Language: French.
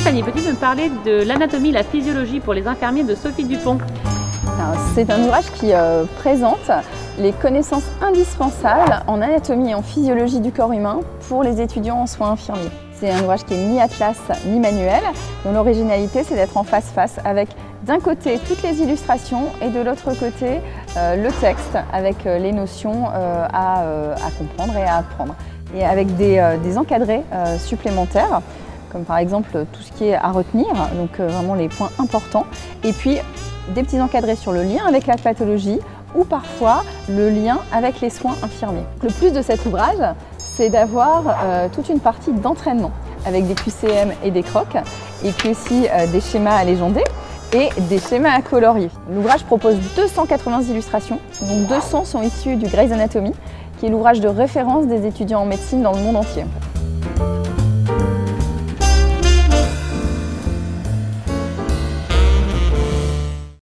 Fanny, peux-tu me parler de l'anatomie et la physiologie pour les infirmiers de Sophie Dupont? C'est un ouvrage qui présente les connaissances indispensables en anatomie et en physiologie du corps humain pour les étudiants en soins infirmiers. C'est un ouvrage qui est ni atlas ni manuel, dont l'originalité c'est d'être en face-face avec d'un côté toutes les illustrations et de l'autre côté le texte avec les notions à comprendre et à apprendre. Et avec des encadrés supplémentaires, comme par exemple tout ce qui est à retenir, donc vraiment les points importants, et puis des petits encadrés sur le lien avec la pathologie ou parfois le lien avec les soins infirmiers. Le plus de cet ouvrage, c'est d'avoir toute une partie d'entraînement avec des QCM et des crocs, et puis aussi des schémas à légender et des schémas à colorier. L'ouvrage propose 280 illustrations, dont 200 sont issues du Gray's Anatomy, qui est l'ouvrage de référence des étudiants en médecine dans le monde entier.